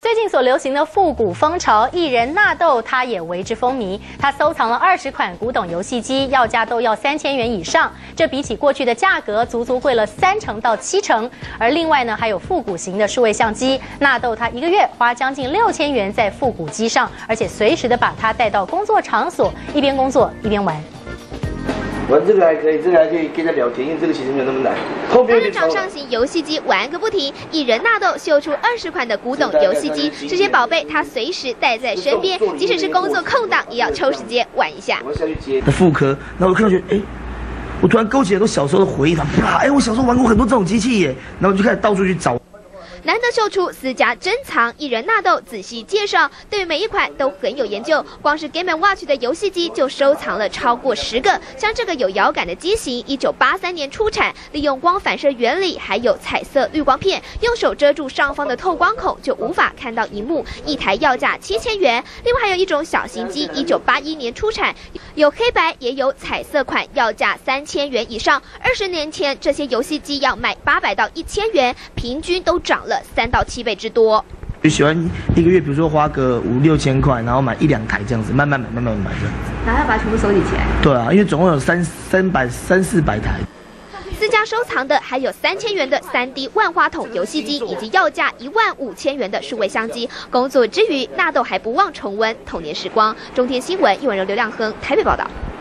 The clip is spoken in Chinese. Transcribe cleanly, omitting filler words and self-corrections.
最近所流行的复古风潮，艺人纳豆他也为之风靡。他收藏了20款古董游戏机，要价都要3000元以上，这比起过去的价格足足贵了30%到70%。而另外呢，还有复古型的数位相机，纳豆他1个月花将近6000元在复古机上，而且随时的把它带到工作场所，一边工作一边玩。 玩这个还可以，这个还可以跟他聊天，因为这个其实没有那么难。后边就找上型游戏机玩个不停，艺人纳豆秀出20款的古董游戏机，这些宝贝他随时带在身边，即使是工作空档，也要抽时间玩一下。 我下去接复刻，然后我看到觉得，我突然勾起很多小时候的回忆，我小时候玩过很多这种机器耶，然后我就开始到处去找。 难得秀出私家珍藏，艺人纳豆仔细介绍，对每一款都很有研究。光是 Game & Watch 的游戏机就收藏了超过10个，像这个有摇杆的机型，1983年出产，利用光反射原理，还有彩色滤光片，用手遮住上方的透光口，就无法看到荧幕。一台要价7000元。另外还有一种小型机，1981年出产，有黑白也有彩色款，要价3000元以上。20年前这些游戏机要卖800到1000元，平均都涨了3到7倍之多。 就喜欢1个月，比如说花个5、6千块，然后买1、2台这样子，慢慢买这样子。 然后要把它全部收集起来。 对啊，因为总共有300、400台。 私家收藏的还有3000元的3D 万花筒游戏机，以及要价15000元的数位相机。工作之余，纳豆还不忘重温童年时光。中天新闻，叶文柔、刘亮亨台北报道。